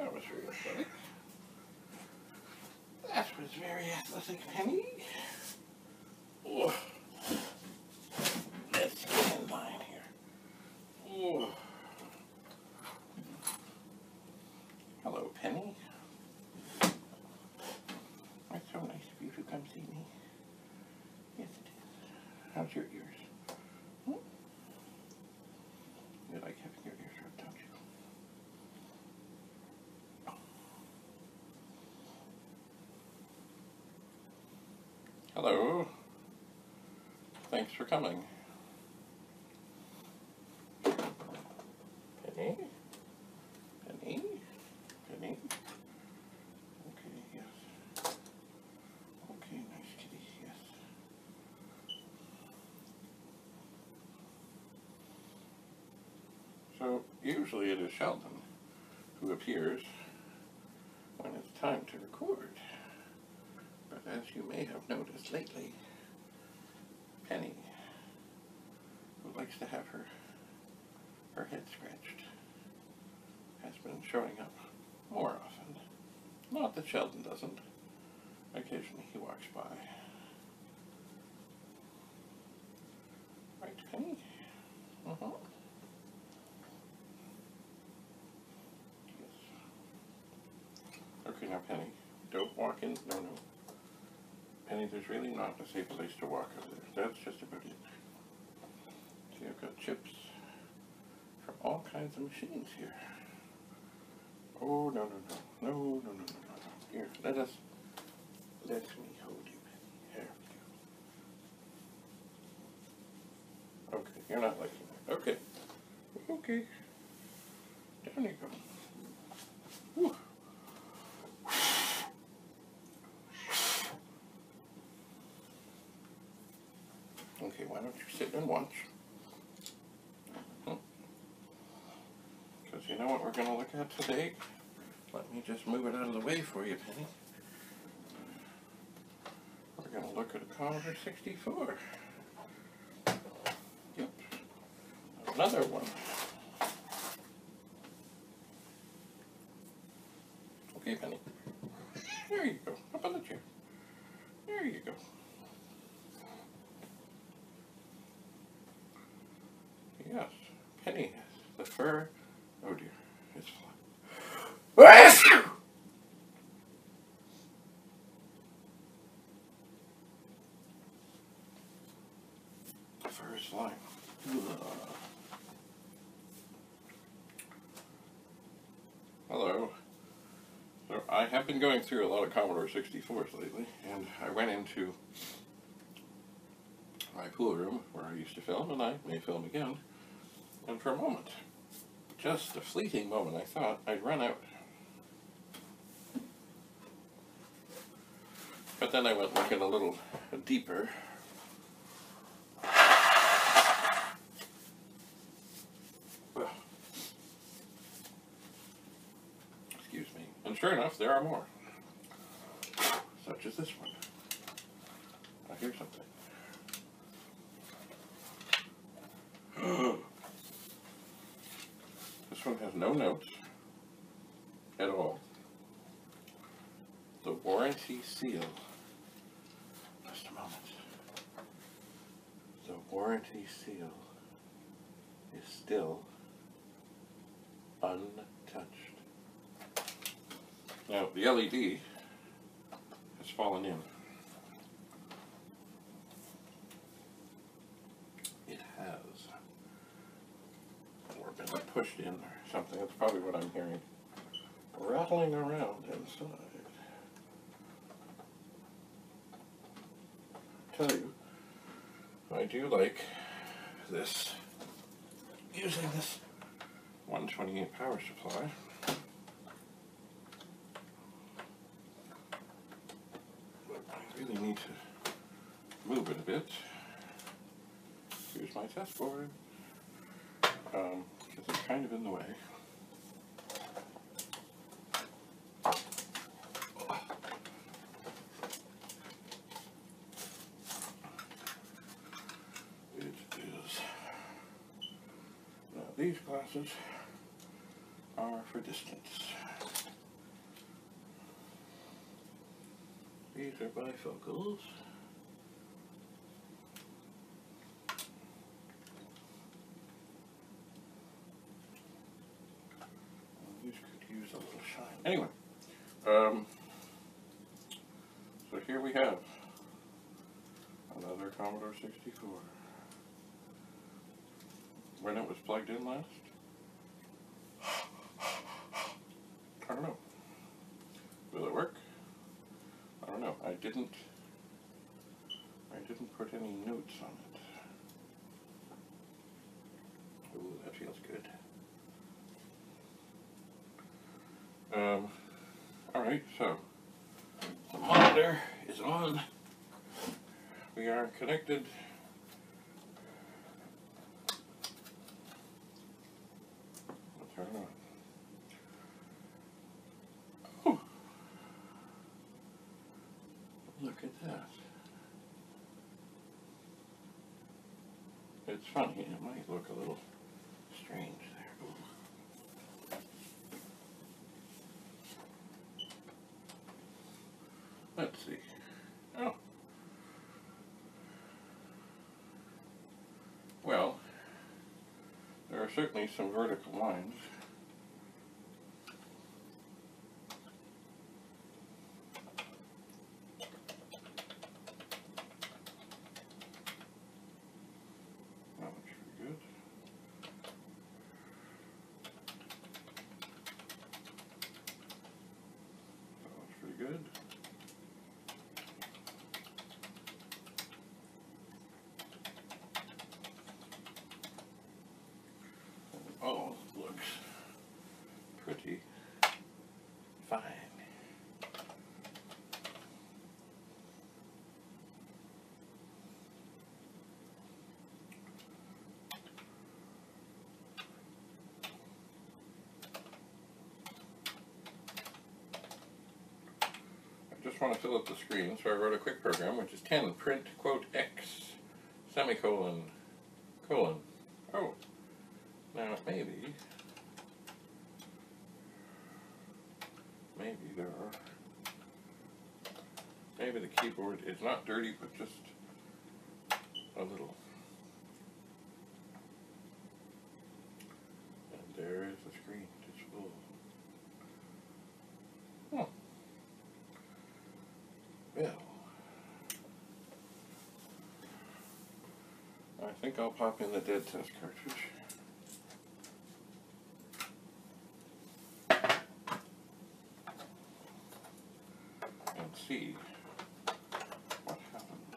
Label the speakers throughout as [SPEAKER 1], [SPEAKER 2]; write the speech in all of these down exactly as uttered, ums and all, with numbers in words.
[SPEAKER 1] That was very athletic. That was very athletic, Penny. Oh. Let's get in line here. Oh. Hello, Penny. It's so nice of you to come see me. Yes, it is. How's your ears? Hmm? You like having your ears rubbed, don't you? Hello. Thanks for coming. Penny? Penny? Penny? Okay, yes. Okay, nice kitty, yes. So, usually it is Sheldon who appears when it's time to record. But as you may have noticed lately, Penny, who likes to have her, her head scratched, has been showing up more often. Not that Sheldon doesn't. Occasionally he walks by. Right, Penny? Uh-huh. Yes. Okay, now Penny, don't walk in. No, no. Penny, there's really not a safe place to walk over there. That's just about it. See, I've got chips from all kinds of machines here. Oh, no, no, no. No, no, no, no, no, no. Here, let us, let me hold you, Penny. There we go. Okay, you're not liking it. Okay. Okay. Down you go. Whew. Okay, why don't you sit and watch? Because you know what we're going to look at today? Let me just move it out of the way for you, Penny. We're going to look at a Commodore sixty-four. Yep. Another one. Okay, Penny. There you go. Up on the chair. There you go. Yes, Penny has the fur. Oh dear, it's flying. The fur is flying. Hello. So I have been going through a lot of Commodore sixty-fours lately, and I went into my pool room where I used to film, and I may film again. And for a moment, just a fleeting moment, I thought I'd run out. But then I went looking a little deeper. Well, excuse me. And sure enough, there are more. Such as this one. Now here's something. This one has no notes at all. The warranty seal. Just a moment. The warranty seal is still untouched. Now, the L E D has fallen in. It has. Or been pushed in or something. That's probably what I'm hearing. Rattling around inside. Tell you, I do like this, using this one twenty-eight power supply. But I really need to move it a bit. Here's my test board. Um, because it's kind of in the way. It is. Now these glasses are for distance. These are bifocals. These could use a little shine. Anyway, um, so here we have another Commodore sixty-four. When it was plugged in last? I don't know. Will it work? I don't know. I didn't I didn't put any notes on it. Ooh, that feels good. Um alright, so the monitor is on. We are connected. Let's turn it on. Oh, look at that. It's funny, it might look a little strange there. Ooh. Let's see. Oh. Well, there are certainly some vertical lines. That looks pretty good. That looks pretty good. Oh, looks pretty fine. I just want to fill up the screen, so I wrote a quick program, which is ten print quote X semicolon colon. Oh. Now maybe, maybe there are, maybe the keyboard is not dirty, but just a little. And there is the screen, it's full. Huh. Well, I think I'll pop in the dead test cartridge. See what happens.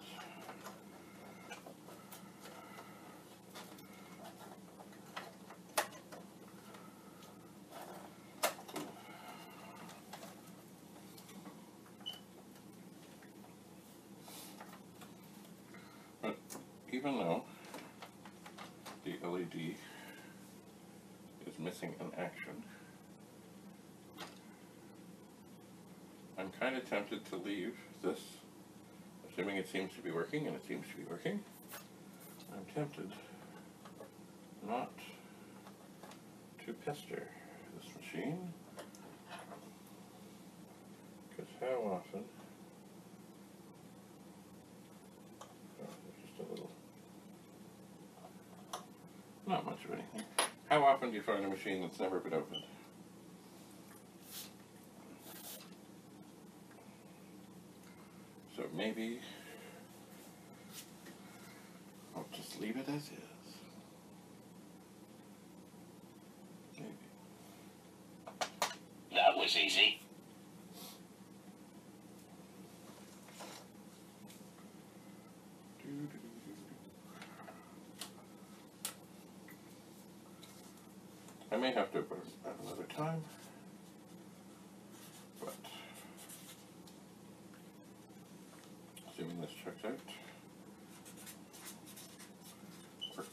[SPEAKER 1] But even though the L E D is missing an action, I'm kind of tempted to leave this, assuming it seems to be working, and it seems to be working. I'm tempted not to pester this machine, because how often, oh, there's just a little, not much of anything. How often do you find a machine that's never been opened? So maybe I'll just leave it as is. Maybe.
[SPEAKER 2] That was easy.
[SPEAKER 1] I may have to put it at another time, but assuming this checks out, works.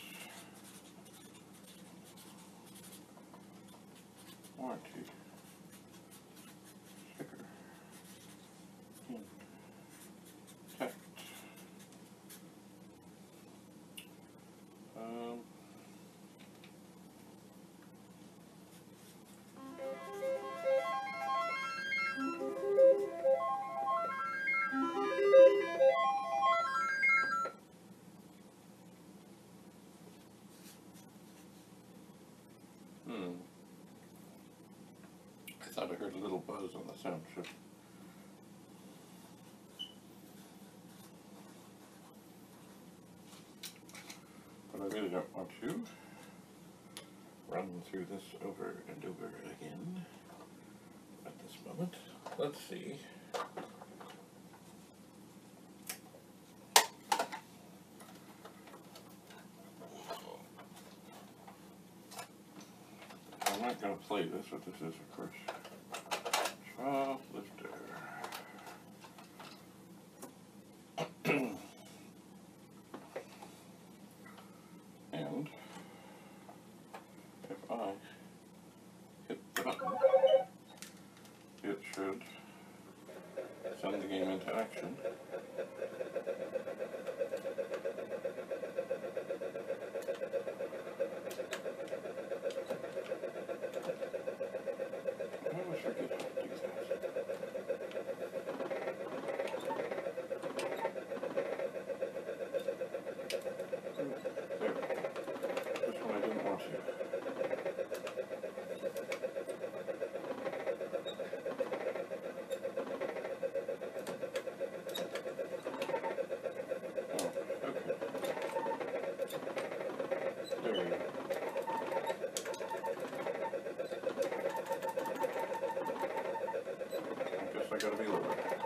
[SPEAKER 1] Warranty, sticker, intact. Um, thought I heard a little buzz on the sound chip. But I really don't want to run through this over and over again at this moment. Let's see. I'm not going to play this, what this is, of course. Shoplifter. And if I hit the button, it should send the game into action. I wish I could do that. There. This one I didn't want to. I gotta be lower.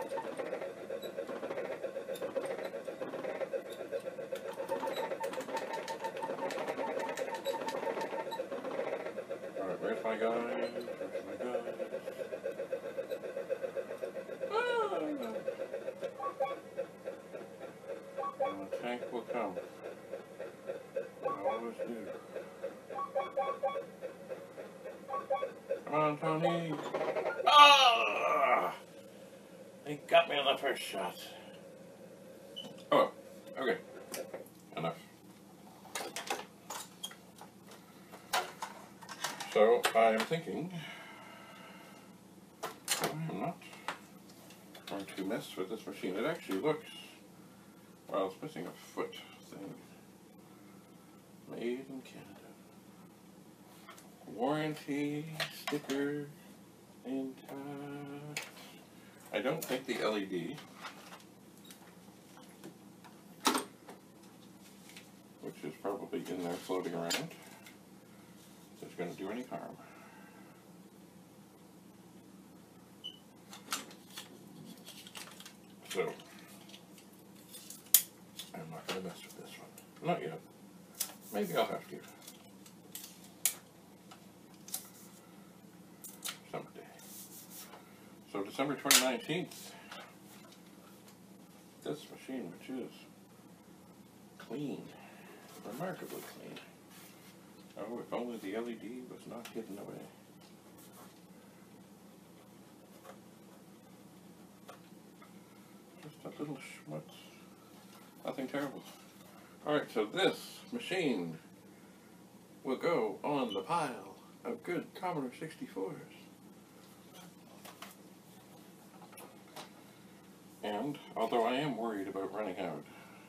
[SPEAKER 1] Alright, where's my guy? Where's my guy? Ah! And the tank will come. I always do. Come on, Tony! Ah! He got me on the first shot. Oh, okay. Enough. So, I am thinking I am not going to mess with this machine. It actually looks, well, it's missing a foot thing. Made in Canada. Warranty sticker intact. I don't think the L E D, which is probably in there floating around, is going to do any harm. So, I'm not going to mess with this one. Not yet. Maybe I'll have to. Someday. So December twenty nineteenth, this machine, which is clean, remarkably clean. Oh, if only the L E D was not hidden away. Just a little schmutz. Nothing terrible. Alright, so this machine will go on the pile of good Commodore sixty-fours. And, although I am worried about running out,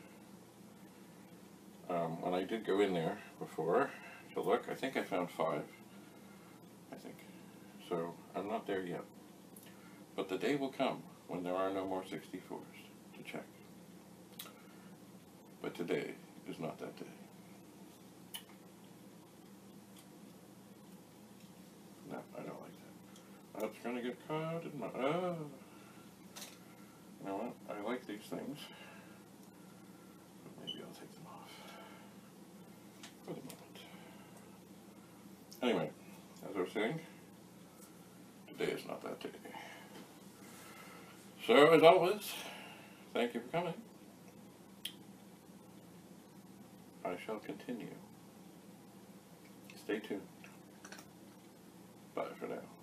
[SPEAKER 1] um, when I did go in there before to look, I think I found five, I think. So, I'm not there yet. But the day will come when there are no more sixty-fours to check. But today is not that day. No, I don't like that. That's gonna get caught in my, oh. You know what? I like these things, but maybe I'll take them off for the moment. Anyway, as I was saying, today is not that day. So, as always, thank you for coming. I shall continue. Stay tuned. Bye for now.